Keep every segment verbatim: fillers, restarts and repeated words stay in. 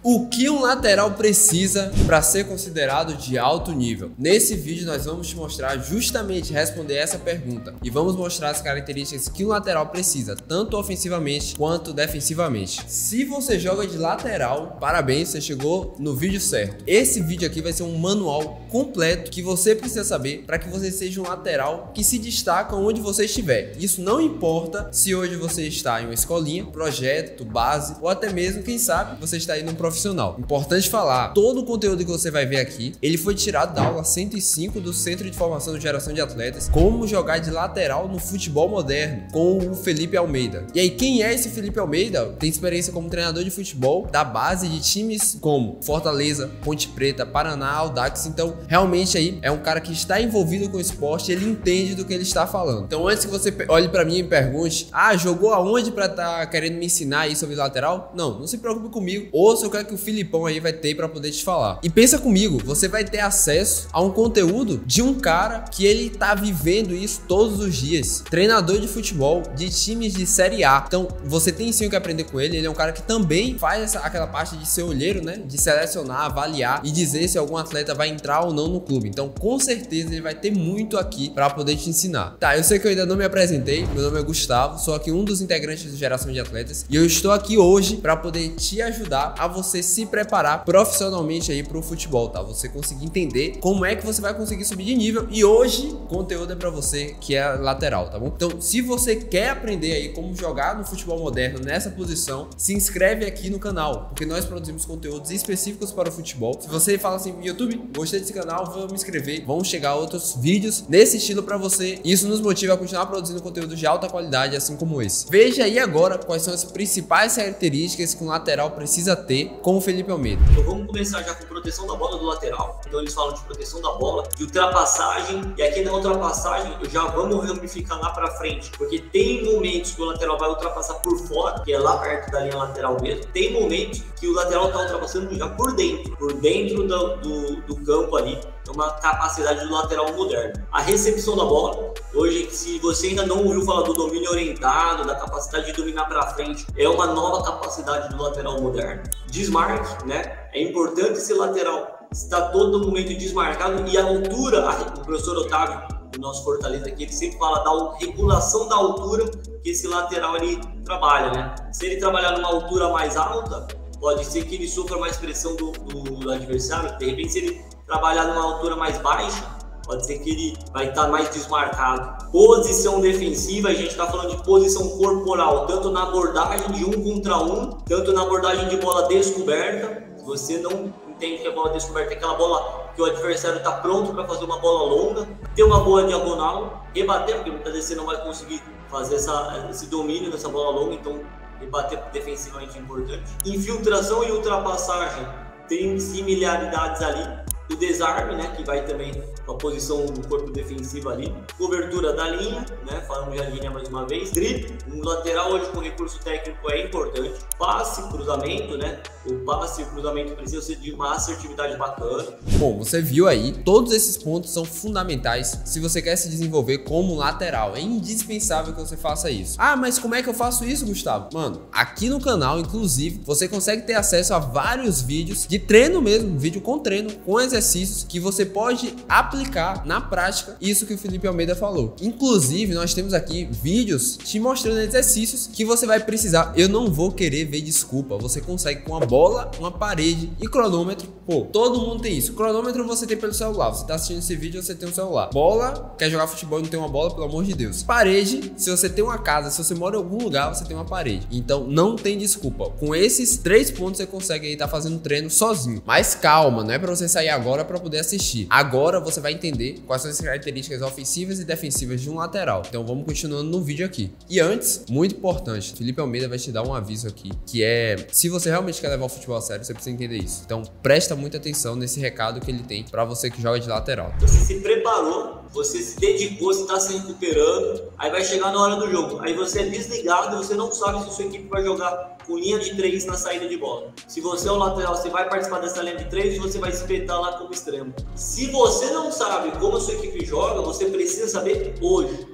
O que um lateral precisa para ser considerado de alto nível? Nesse vídeo nós vamos te mostrar justamente responder essa pergunta e vamos mostrar as características que um lateral precisa, tanto ofensivamente quanto defensivamente. Se você joga de lateral, parabéns, você chegou no vídeo certo. Esse vídeo aqui vai ser um manual completo que você precisa saber para que você seja um lateral que se destaca onde você estiver. Isso não importa se hoje você está em uma escolinha, projeto, base ou até mesmo, quem sabe, você está indo um profissional. Importante falar, todo o conteúdo que você vai ver aqui, ele foi tirado da aula cento e cinco do Centro de Formação de Geração de Atletas, como jogar de lateral no futebol moderno, com o Felipe Almeida. E aí, quem é esse Felipe Almeida? Tem experiência como treinador de futebol da base de times como Fortaleza, Ponte Preta, Paraná, Audax. Então, realmente aí é um cara que está envolvido com o esporte, ele entende do que ele está falando. Então, antes que você olhe para mim e pergunte, ah, jogou aonde para estar tá querendo me ensinar aí sobre lateral? Não, não se preocupe comigo. Ouça o que que o Filipão aí vai ter para poder te falar. E pensa comigo, você vai ter acesso a um conteúdo de um cara que ele tá vivendo isso todos os dias. Treinador de futebol de times de Série A. Então, você tem sim o que aprender com ele. Ele é um cara que também faz essa, aquela parte de ser olheiro, né? De selecionar, avaliar e dizer se algum atleta vai entrar ou não no clube. Então, com certeza, ele vai ter muito aqui para poder te ensinar. Tá, eu sei que eu ainda não me apresentei. Meu nome é Gustavo, sou aqui um dos integrantes do Geração de Atletas e eu estou aqui hoje para poder te ajudar a você se preparar profissionalmente aí pro futebol, tá? Você conseguir entender como é que você vai conseguir subir de nível e hoje o conteúdo é para você que é lateral, tá bom? Então, se você quer aprender aí como jogar no futebol moderno nessa posição, se inscreve aqui no canal, porque nós produzimos conteúdos específicos para o futebol. Se você fala assim, YouTube, gostei desse canal, vou me inscrever, vão chegar outros vídeos nesse estilo para você. Isso nos motiva a continuar produzindo conteúdo de alta qualidade, assim como esse. Veja aí agora quais são as principais características que um lateral precisa ter com o Felipe Almeida. Então vamos começar já com proteção da bola do lateral. Então eles falam de proteção da bola, de ultrapassagem, e aqui na ultrapassagem já vamos ramificar lá para frente, porque tem momentos que o lateral vai ultrapassar por fora, que é lá perto da linha lateral mesmo. Tem momentos que o lateral está ultrapassando já por dentro, por dentro do, do, do campo ali. É uma capacidade do lateral moderno. A recepção da bola, hoje, se você ainda não ouviu falar do domínio orientado, da capacidade de dominar para frente, é uma nova capacidade do lateral moderno. Desmarque, né? É importante esse lateral estar todo momento desmarcado e a altura, o professor Otávio, do nosso Fortaleza aqui, ele sempre fala da regulação da altura que esse lateral ele trabalha, né? Se ele trabalhar numa altura mais alta, pode ser que ele sofra mais pressão do, do, do adversário. De repente, se ele trabalhar numa altura mais baixa, pode ser que ele vai estar mais desmarcado. Posição defensiva, a gente está falando de posição corporal, tanto na abordagem de um contra um, tanto na abordagem de bola descoberta. Se você não entende que a bola descoberta é aquela bola que o adversário está pronto para fazer uma bola longa, ter uma boa diagonal, rebater, porque muitas vezes você não vai conseguir fazer essa, esse domínio dessa bola longa, então rebater defensivamente é importante. Infiltração e ultrapassagem tem similaridades ali. O desarme, né, que vai também com a posição do corpo defensivo ali. Cobertura da linha, né, falando de linha mais uma vez. Drible, um lateral hoje com recurso técnico é importante. Passe, cruzamento, né, o passe e o cruzamento precisa ser de uma assertividade bacana. Bom, você viu aí, todos esses pontos são fundamentais se você quer se desenvolver como lateral. É indispensável que você faça isso. Ah, mas como é que eu faço isso, Gustavo? Mano, aqui no canal, inclusive, você consegue ter acesso a vários vídeos de treino mesmo, vídeo com treino, com exercícios exercícios que você pode aplicar na prática isso que o Felipe Almeida falou. Inclusive, nós temos aqui vídeos te mostrando exercícios que você vai precisar. Eu não vou querer ver desculpa. Você consegue com uma bola, uma parede e cronômetro. Pô, todo mundo tem isso. Cronômetro você tem pelo celular. Você tá assistindo esse vídeo, você tem um celular. Bola, quer jogar futebol e não tem uma bola, pelo amor de Deus. Parede, se você tem uma casa, se você mora em algum lugar, você tem uma parede. Então, não tem desculpa. Com esses três pontos, você consegue aí estar fazendo treino sozinho. Mas calma, não é pra você sair agora para poder assistir. Agora você vai entender quais são as características ofensivas e defensivas de um lateral. Então vamos continuando no vídeo aqui. E antes, muito importante, Felipe Almeida vai te dar um aviso aqui, que é, se você realmente quer levar o futebol a sério, você precisa entender isso. Então presta muita atenção nesse recado que ele tem para você que joga de lateral. Você se preparou, você se dedicou, você está se recuperando, aí vai chegar na hora do jogo, aí você é desligado e você não sabe se a sua equipe vai jogar com linha de três na saída de bola. Se você é o lateral, você vai participar dessa linha de três e você vai espetar lá como extremo. Se você não sabe como a sua equipe joga, você precisa saber hoje.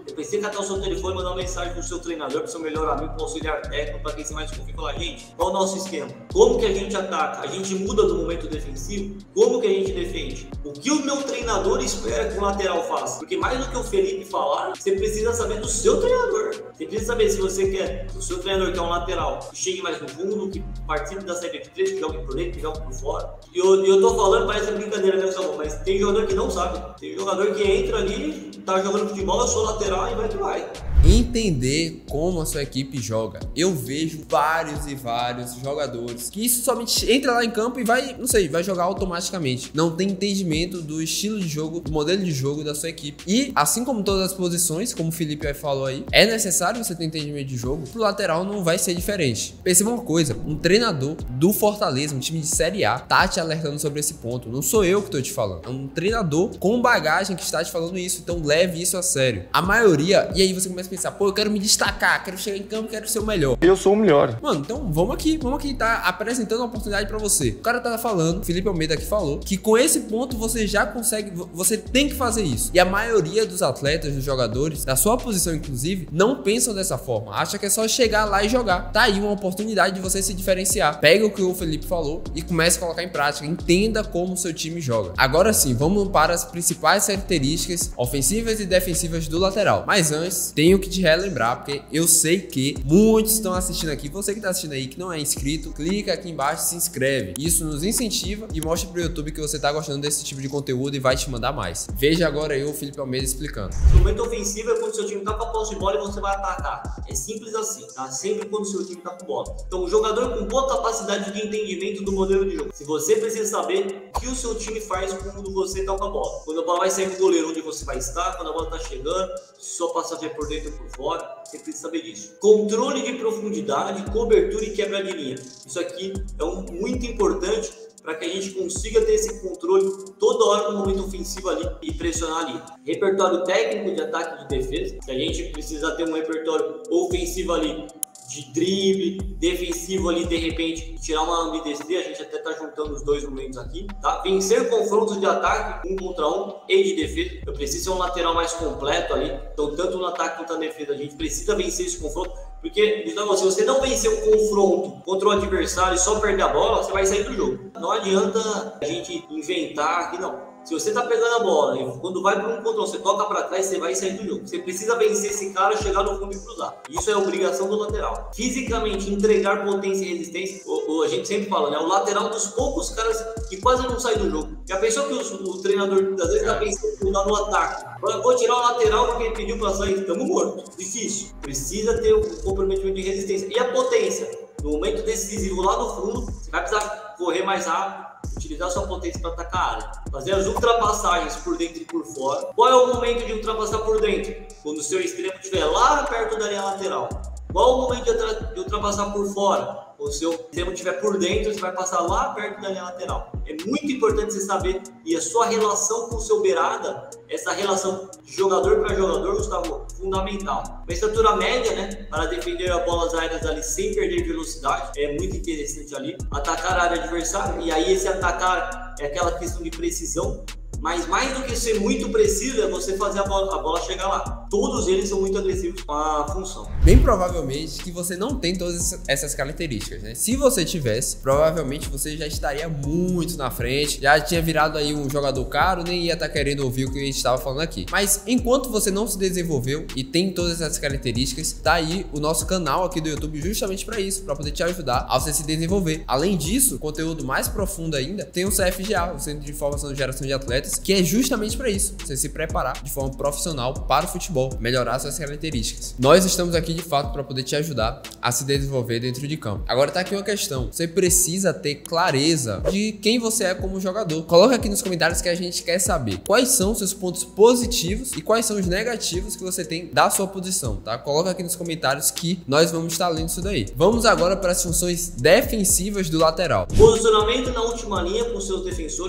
Você precisa catar o seu telefone e mandar uma mensagem pro seu treinador, pro seu melhor amigo, pro auxiliar técnico, para quem você mais confia e falar, gente, qual é o nosso esquema? Como que a gente ataca? A gente muda do momento defensivo? Como que a gente defende? O que o meu treinador espera que o lateral faça? Porque mais do que o Felipe falar, você precisa saber do seu treinador. Você precisa saber se você quer, o seu treinador quer um lateral que chegue mais no fundo, que participe da saída de três, que jogue por dentro, que jogue por fora. E eu, eu tô falando, parece brincadeira, né, Samuel? Mas tem jogador que não sabe. Tem jogador que entra ali, tá jogando futebol, eu sou lateral e vai que vai. Entender como a sua equipe joga. Eu vejo vários e vários jogadores que isso somente entra lá em campo e vai, não sei, vai jogar automaticamente. Não tem entendimento do estilo de jogo, do modelo de jogo da sua equipe. E assim como todas as posições, como o Felipe falou aí, é necessário você ter entendimento de jogo. Pro lateral não vai ser diferente. Perceba uma coisa, um treinador do Fortaleza, um time de Série A, tá te alertando sobre esse ponto. Não sou eu que tô te falando. É um treinador com bagagem que está te falando isso. Então leve isso a sério. A maioria, e aí você começa a pensar, pô, eu quero me destacar, quero chegar em campo, quero ser o melhor. Eu sou o melhor. Mano, então vamos aqui, vamos aqui, tá apresentando uma oportunidade pra você. O cara tá falando, o Felipe Almeida aqui falou, que com esse ponto você já consegue, você tem que fazer isso. E a maioria dos atletas, dos jogadores, da sua posição inclusive, não pensam dessa forma. Acha que é só chegar lá e jogar. Tá aí uma oportunidade de você se diferenciar. Pega o que o Felipe falou e comece a colocar em prática. Entenda como o seu time joga. Agora sim, vamos para as principais características ofensivas e defensivas do lateral. Mas antes, tenho que te relembrar, porque eu sei que muitos estão assistindo aqui. Você que está assistindo aí que não é inscrito, clica aqui embaixo e se inscreve. Isso nos incentiva e mostra pro YouTube que você tá gostando desse tipo de conteúdo e vai te mandar mais. Veja agora eu, o Felipe Almeida, explicando. O momento ofensivo é quando o seu time tá com a posse de bola e você vai atacar. É simples assim, tá? Sempre quando o seu time tá com bola. Então, o jogador com boa capacidade de entendimento do modelo de jogo. Se você precisa saber o que o seu time faz quando você tá com a bola. Quando a bola vai sair do goleiro, onde você vai estar, quando a bola tá chegando, se sua passagem é por dentro ou por fora, você precisa saber disso. Controle de profundidade, cobertura e quebra de linha. Isso aqui é um, muito importante para que a gente consiga ter esse controle toda hora no momento ofensivo ali e pressionar ali. Repertório técnico de ataque e de defesa. Se a gente precisa ter um repertório ofensivo ali de drible, defensivo ali, de repente, tirar uma ambidestria, a gente até tá juntando os dois momentos aqui, tá? Vencer confrontos de ataque, um contra um, e de defesa. Eu preciso ser um lateral mais completo ali, então tanto no ataque quanto na defesa, a gente precisa vencer esse confronto, porque, então, se você não vencer um confronto contra o adversário e só perder a bola, você vai sair do jogo. Não adianta a gente inventar aqui, não. Se você tá pegando a bola e quando vai para um controle, você toca para trás, você vai sair do jogo. Você precisa vencer esse cara, chegar no fundo e cruzar. Isso é obrigação do lateral. Fisicamente, entregar potência e resistência. O, o, a gente sempre fala, né? O lateral dos poucos caras que quase não sai do jogo. Já pensou que o, o treinador, às vezes, tá pensando em mudar no ataque? Vou tirar o lateral porque ele pediu para sair. Estamos mortos. Difícil. Precisa ter o comprometimento de resistência. E a potência? No momento decisivo lá no fundo, você vai precisar correr mais rápido, utilizar sua potência para atacar a área, fazer as ultrapassagens por dentro e por fora. Qual é o momento de ultrapassar por dentro? Quando o seu extremo estiver lá perto da linha lateral. Qual é o momento de ultrapassar por fora? Quando o seu extremo estiver por dentro, você vai passar lá perto da linha lateral. É muito importante você saber, e a sua relação com o seu beirada, essa relação de jogador para jogador, Gustavo, fundamental. Uma estatura média, né, para defender as bolas aéreas ali sem perder velocidade, é muito interessante ali. Atacar a área adversária, e aí esse atacar é aquela questão de precisão. Mas mais do que ser muito preciso é você fazer a bola, a bola chegar lá. Todos eles são muito agressivos com a função. Bem provavelmente que você não tem todas essas características, né? Se você tivesse, provavelmente você já estaria muito na frente, já tinha virado aí um jogador caro, nem ia estar querendo ouvir o que a gente estava falando aqui. Mas enquanto você não se desenvolveu e tem todas essas características, tá aí o nosso canal aqui do YouTube justamente para isso, para poder te ajudar a você se desenvolver. Além disso, conteúdo mais profundo ainda, tem o C F G A, o Centro de Formação e Geração de Atletas, que é justamente para isso, você se preparar de forma profissional para o futebol, melhorar suas características. Nós estamos aqui de fato para poder te ajudar a se desenvolver dentro de campo. Agora tá aqui uma questão, você precisa ter clareza de quem você é como jogador. Coloca aqui nos comentários que a gente quer saber quais são os seus pontos positivos e quais são os negativos que você tem da sua posição, tá? Coloca aqui nos comentários que nós vamos estar lendo isso daí. Vamos agora para as funções defensivas do lateral. Posicionamento na última linha com seus defensores.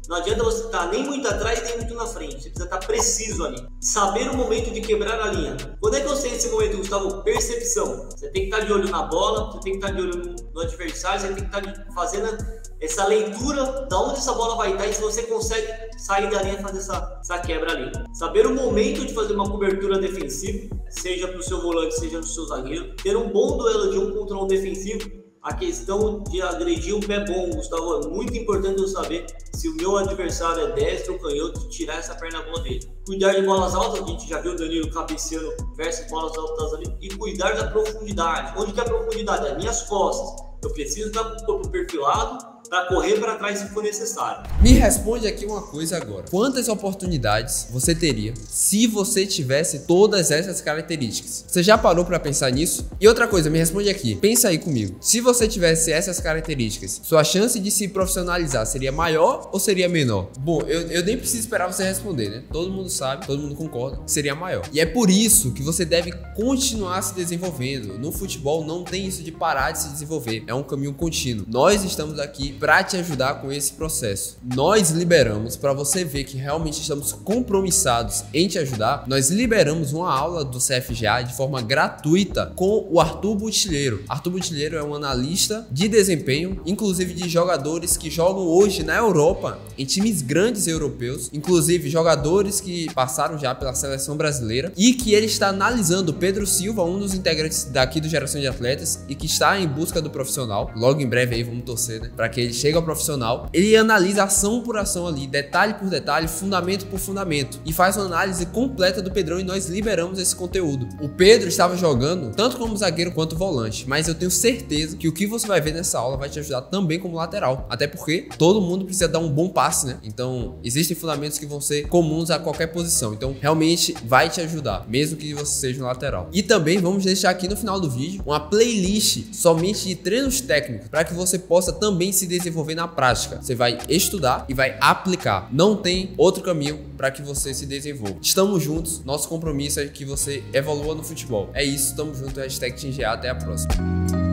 Não adianta você estar nem muito atrás, nem muito na frente. Você precisa estar preciso ali. Saber o momento de quebrar a linha. Quando é que você tem esse momento, Gustavo? Percepção. Você tem que estar de olho na bola, você tem que estar de olho no, no adversário, você tem que estar fazendo essa leitura da onde essa bola vai estar e se você consegue sair da linha e fazer essa, essa quebra ali. Saber o momento de fazer uma cobertura defensiva, seja para o seu volante, seja para o seu zagueiro. Ter um bom duelo de um contra um defensivo. A questão de agredir um pé bom, Gustavo, é muito importante eu saber se o meu adversário é destro ou canhoto, tirar essa perna boa dele. Cuidar de bolas altas, a gente já viu o Danilo cabeceando versus bolas altas ali. E cuidar da profundidade. Onde que é a profundidade? As minhas costas. Eu preciso estar com o corpo perfilado para correr para trás se for necessário. Me responde aqui uma coisa agora. Quantas oportunidades você teria se você tivesse todas essas características? Você já parou para pensar nisso? E outra coisa, me responde aqui. Pensa aí comigo. Se você tivesse essas características, sua chance de se profissionalizar seria maior ou seria menor? Bom, eu, eu nem preciso esperar você responder, né? Todo mundo sabe, todo mundo concorda que seria maior. E é por isso que você deve continuar se desenvolvendo. No futebol não tem isso de parar de se desenvolver. É um caminho contínuo. Nós estamos aqui para te ajudar com esse processo. Nós liberamos, para você ver que realmente estamos compromissados em te ajudar, nós liberamos uma aula do C F G A de forma gratuita com o Arthur Butilheiro. Arthur Butilheiro é um analista de desempenho, inclusive de jogadores que jogam hoje na Europa, em times grandes europeus, inclusive jogadores que passaram já pela seleção brasileira, e que ele está analisando o Pedro Silva, um dos integrantes daqui do Geração de Atletas e que está em busca do profissional. Logo em breve aí vamos torcer, né, para que ele chegue ao profissional. Ele analisa ação por ação ali, detalhe por detalhe, fundamento por fundamento, e faz uma análise completa do Pedrão, e nós liberamos esse conteúdo. O Pedro estava jogando tanto como zagueiro quanto volante, mas eu tenho certeza que o que você vai ver nessa aula vai te ajudar também como lateral, até porque todo mundo precisa dar um bom passe, né? Então existem fundamentos que vão ser comuns a qualquer posição, então realmente vai te ajudar, mesmo que você seja um lateral. E também vamos deixar aqui no final do vídeo uma playlist somente de treinos técnicos, para que você possa também se desenvolver na prática. Você vai estudar e vai aplicar. Não tem outro caminho para que você se desenvolva. Estamos juntos. Nosso compromisso é que você evolua no futebol. É isso, estamos juntos. Hashtag T G A. Até a próxima.